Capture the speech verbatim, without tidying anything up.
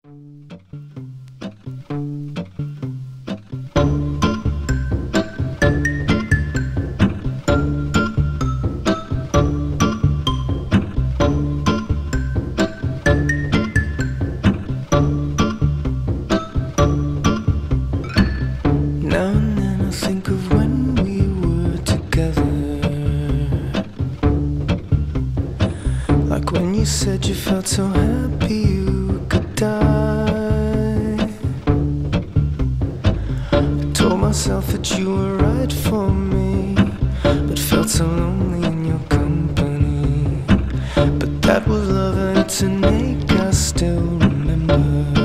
Now and then I think of when we were together, like when you said you felt so happy you could die. I told myself that you were right for me, but felt so lonely in your company. But that was love and it's an ache I still remember.